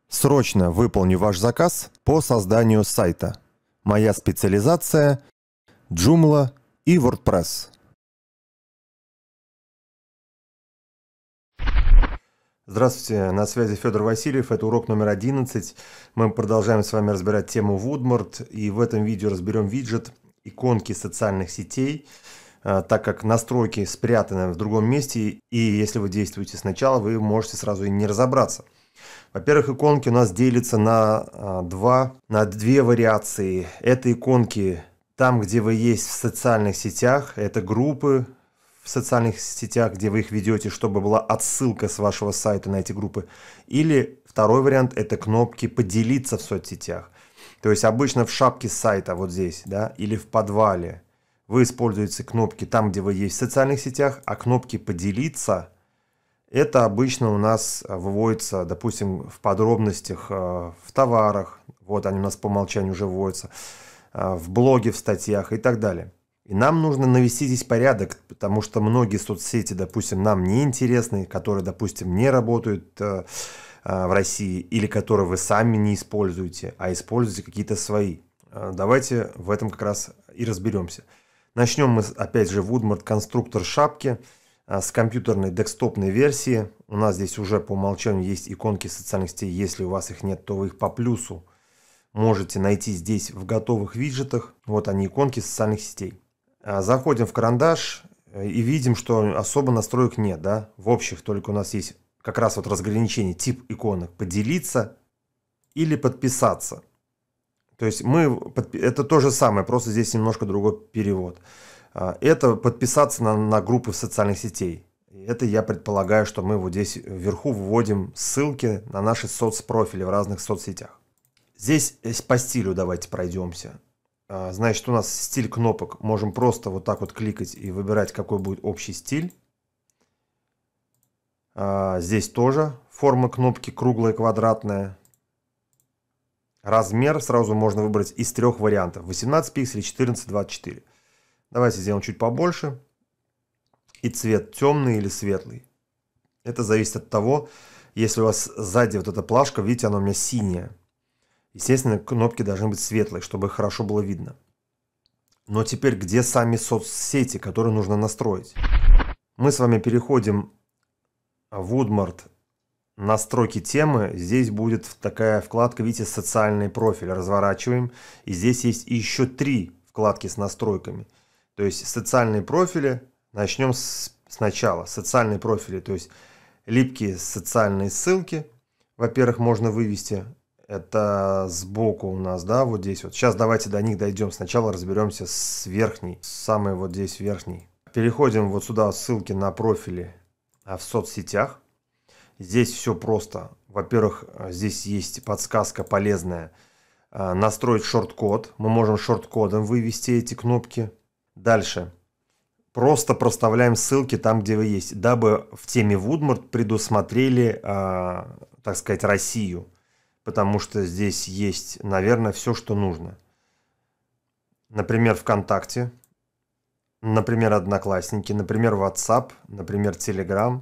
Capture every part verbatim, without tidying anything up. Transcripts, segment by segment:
Срочно выполню ваш заказ по созданию сайта. Моя специализация – Joomla и WordPress. Здравствуйте, на связи Федор Васильев, это урок номер одиннадцать. Мы продолжаем с вами разбирать тему Woodmart, и в этом видео разберем виджет иконки социальных сетей, так как настройки спрятаны в другом месте, и если вы действуете сначала, вы можете сразу и не разобраться. Во-первых, иконки у нас делятся на, два, на две вариации. Это иконки там, где вы есть в социальных сетях, это группы в социальных сетях, где вы их ведете, чтобы была отсылка с вашего сайта на эти группы. Или второй вариант – это кнопки «Поделиться» в соцсетях. То есть обычно в шапке сайта, вот здесь, да, или в подвале, вы используете кнопки там, где вы есть в социальных сетях, а кнопки «Поделиться» – это обычно у нас выводится, допустим, в подробностях, в товарах, вот они у нас по умолчанию уже выводятся, в блоге, в статьях и так далее. И нам нужно навести здесь порядок, потому что многие соцсети, допустим, нам не интересны, которые, допустим, не работают э, э, в России, или которые вы сами не используете, а используете какие-то свои. Э, давайте в этом как раз и разберемся. Начнем мы, опять же, Woodmart конструктор шапки э, с компьютерной десктопной версии. У нас здесь уже по умолчанию есть иконки социальных сетей. Если у вас их нет, то вы их по плюсу можете найти здесь в готовых виджетах. Вот они, иконки социальных сетей. Заходим в карандаш и видим, что особо настроек нет, да? В общих только у нас есть как раз вот разграничение тип иконок: поделиться или подписаться. То есть мы, это то же самое, просто здесь немножко другой перевод. Это подписаться на, на группы в социальных сетей. Это я предполагаю, что мы вот здесь вверху вводим ссылки на наши соцпрофили в разных соцсетях. Здесь по стилю давайте пройдемся. Значит, у нас стиль кнопок. Можем просто вот так вот кликать и выбирать, какой будет общий стиль. Здесь тоже форма кнопки круглая, квадратная. Размер сразу можно выбрать из трех вариантов: восемнадцать пикселей, четырнадцать, двадцать четыре. Давайте сделаем чуть побольше. И цвет темный или светлый. Это зависит от того, если у вас сзади вот эта плашка, видите, она у меня синяя. Естественно, кнопки должны быть светлые, чтобы их хорошо было видно. Но теперь где сами соцсети, которые нужно настроить? Мы с вами переходим в Woodmart, настройки темы. Здесь будет такая вкладка, видите, социальный профиль. Разворачиваем. И здесь есть еще три вкладки с настройками. То есть социальные профили. Начнем с, сначала. Социальные профили, то есть липкие социальные ссылки. Во-первых, можно вывести. Это сбоку у нас, да, вот здесь вот. Сейчас давайте до них дойдем. Сначала разберемся с верхней, самой вот здесь верхней. Переходим вот сюда, ссылки на профили в соцсетях. Здесь все просто. Во-первых, здесь есть подсказка полезная. Настроить шорт-код. Мы можем шорт-кодом вывести эти кнопки. Дальше. Просто проставляем ссылки там, где вы есть, дабы в теме Woodmart предусмотрели, так сказать, Россию. Потому что здесь есть, наверное, все, что нужно. Например, ВКонтакте, например, Одноклассники, например, WhatsApp, например, Telegram.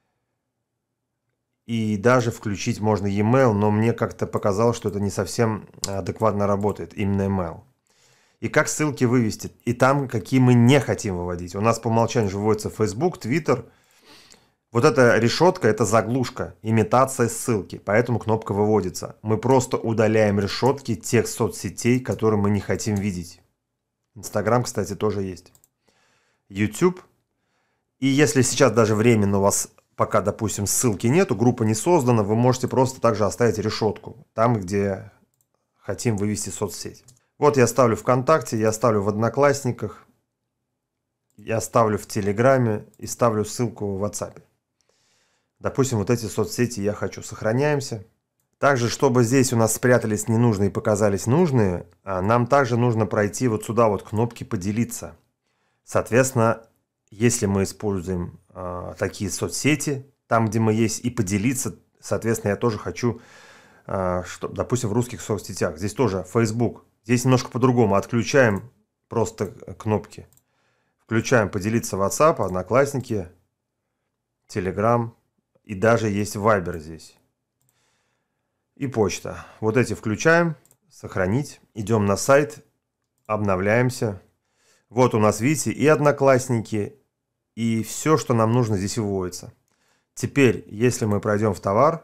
И даже включить можно e-mail, но мне как-то показалось, что это не совсем адекватно работает, именно email. И как ссылки вывести? И там, какие мы не хотим выводить. У нас по умолчанию же выводится Facebook, Twitter. Вот эта решетка – это заглушка, имитация ссылки, поэтому кнопка выводится. Мы просто удаляем решетки тех соцсетей, которые мы не хотим видеть. Инстаграм, кстати, тоже есть. YouTube. И если сейчас даже временно у вас пока, допустим, ссылки нету, группа не создана, вы можете просто также оставить решетку там, где хотим вывести соцсеть. Вот я ставлю ВКонтакте, я ставлю в Одноклассниках, я ставлю в Телеграме и ставлю ссылку в WhatsApp. Допустим, вот эти соцсети я хочу. Сохраняемся. Также, чтобы здесь у нас спрятались ненужные и показались нужные, нам также нужно пройти вот сюда вот кнопки «Поделиться». Соответственно, если мы используем э, такие соцсети, там, где мы есть, и «Поделиться», соответственно, я тоже хочу, э, что, допустим, в русских соцсетях. Здесь тоже Facebook. Здесь немножко по-другому. Отключаем просто кнопки. Включаем «Поделиться» WhatsApp, Одноклассники, Telegram. И даже есть Viber здесь. и почта. Вот эти включаем, сохранить, идем на сайт, обновляемся. Вот у нас, видите, и Одноклассники, и все, что нам нужно, здесь выводится. Теперь, если мы пройдем в товар,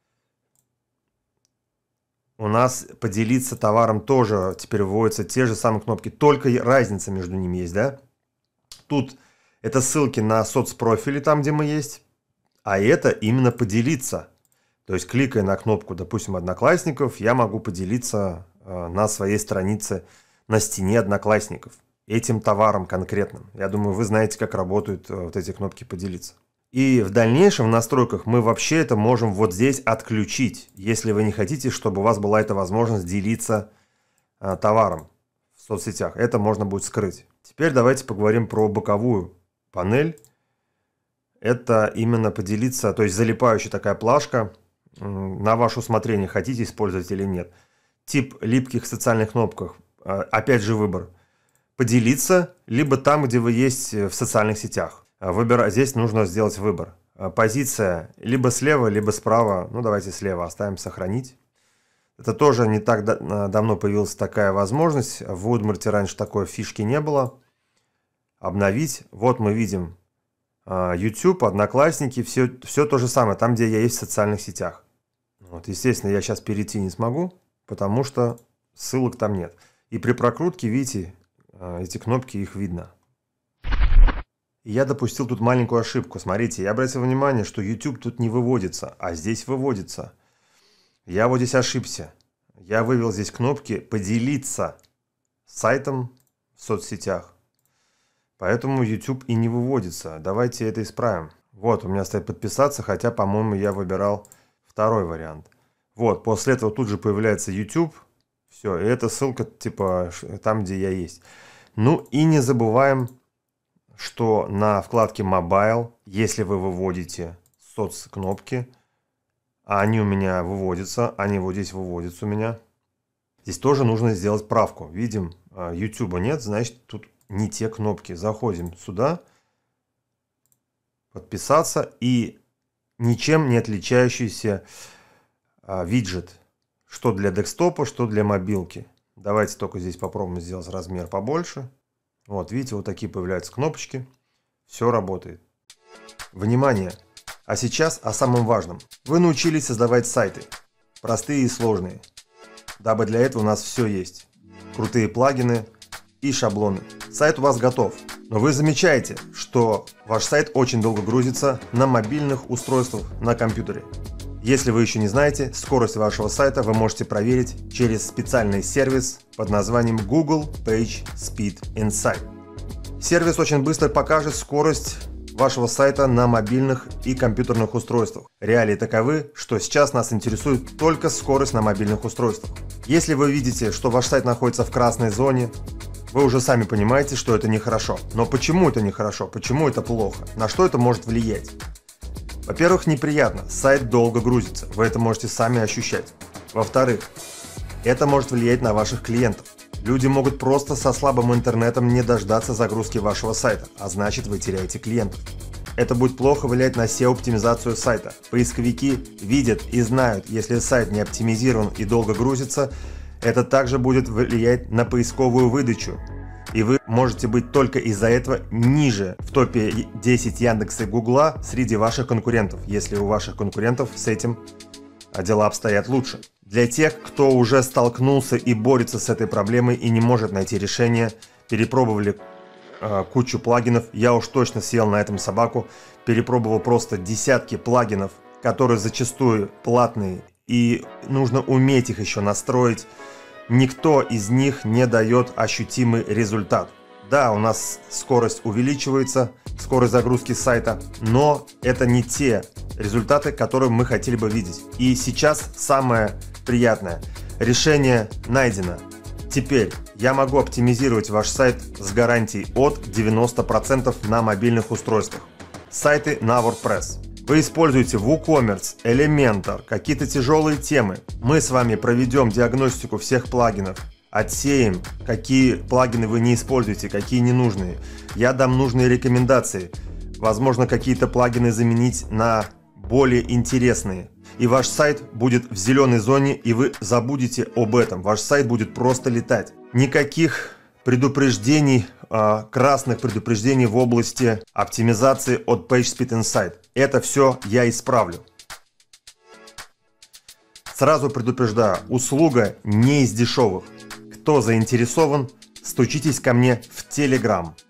у нас поделиться товаром тоже теперь выводятся те же самые кнопки, только разница между ними есть, да? Тут это ссылки на соцпрофили, там, где мы есть, а это именно поделиться. То есть, кликая на кнопку, допустим, Одноклассников, я могу поделиться э, на своей странице на стене Одноклассников этим товаром конкретным. Я думаю, вы знаете, как работают э, вот эти кнопки «Поделиться». И в дальнейшем в настройках мы вообще это можем вот здесь отключить, если вы не хотите, чтобы у вас была эта возможность делиться э, товаром в соцсетях. Это можно будет скрыть. Теперь давайте поговорим про боковую панель. Это именно поделиться, то есть залипающая такая плашка, э, на ваше усмотрение, хотите использовать или нет. Тип липких социальных кнопок, э, опять же выбор. Поделиться, либо там, где вы есть в социальных сетях. Выбирать, здесь нужно сделать выбор. Позиция либо слева, либо справа. Ну, давайте слева оставим «Сохранить». Это тоже не так давно появилась такая возможность. В Woodmart раньше такой фишки не было. Обновить. Вот мы видим YouTube, Одноклассники, все, все то же самое, там, где я есть в социальных сетях. Вот, естественно, я сейчас перейти не смогу, потому что ссылок там нет. И при прокрутке, видите, эти кнопки, их видно. И я допустил тут маленькую ошибку. Смотрите, я обратил внимание, что YouTube тут не выводится, а здесь выводится. Я вот здесь ошибся. Я вывел здесь кнопки «Поделиться сайтом в соцсетях». Поэтому YouTube и не выводится. Давайте это исправим. Вот, у меня стоит «Подписаться», хотя, по-моему, я выбирал второй вариант. Вот, после этого тут же появляется YouTube. Все, и это ссылка типа там, где я есть. Ну и не забываем, что на вкладке Mobile, если вы выводите соцкнопки, а они у меня выводятся, они вот здесь выводятся у меня, здесь тоже нужно сделать правку. Видим, YouTube нет, значит тут не те кнопки. Заходим сюда, подписаться, и ничем не отличающийся а, виджет, что для десктопа, что для мобилки. Давайте только здесь попробуем сделать размер побольше. Вот, видите, вот такие появляются кнопочки. Все работает. Внимание! А сейчас о самом важном. Вы научились создавать сайты. Простые и сложные. Дабы для этого у нас все есть. Крутые плагины и шаблоны. Сайт у вас готов. Но вы замечаете, что ваш сайт очень долго грузится на мобильных устройствах на компьютере. Если вы еще не знаете, скорость вашего сайта вы можете проверить через специальный сервис под названием Google PageSpeed Insight. Сервис очень быстро покажет скорость вашего сайта на мобильных и компьютерных устройствах. Реалии таковы, что сейчас нас интересует только скорость на мобильных устройствах. Если вы видите, что ваш сайт находится в красной зоне, вы уже сами понимаете, что это нехорошо. Но почему это нехорошо? Почему это плохо? На что это может влиять? Во-первых, неприятно, сайт долго грузится, вы это можете сами ощущать. Во-вторых, это может влиять на ваших клиентов. Люди могут просто со слабым интернетом не дождаться загрузки вашего сайта, а значит вы теряете клиентов. Это будет плохо влиять на сео-оптимизацию сайта. Поисковики видят и знают, если сайт не оптимизирован и долго грузится, это также будет влиять на поисковую выдачу. И вы можете быть только из-за этого ниже в топе десять Яндекса и Гугла среди ваших конкурентов, если у ваших конкурентов с этим дела обстоят лучше. Для тех, кто уже столкнулся и борется с этой проблемой и не может найти решение, перепробовали э, кучу плагинов, я уж точно съел на этом собаку, перепробовал просто десятки плагинов, которые зачастую платные, и нужно уметь их еще настроить. Никто из них не дает ощутимый результат. Да, у нас скорость увеличивается, скорость загрузки сайта, но это не те результаты, которые мы хотели бы видеть. И сейчас самое приятное. Решение найдено. Теперь я могу оптимизировать ваш сайт с гарантией от девяноста процентов на мобильных устройствах. Сайты на WordPress. Вы используете WooCommerce, Elementor, какие-то тяжелые темы. Мы с вами проведем диагностику всех плагинов, отсеем, какие плагины вы не используете, какие ненужные. Я дам нужные рекомендации. Возможно, какие-то плагины заменить на более интересные. и ваш сайт будет в зеленой зоне, и вы забудете об этом. Ваш сайт будет просто летать. Никаких предупреждений, красных предупреждений в области оптимизации от PageSpeed Insight. Это все я исправлю. Сразу предупреждаю, услуга не из дешевых. Кто заинтересован, стучитесь ко мне в Telegram.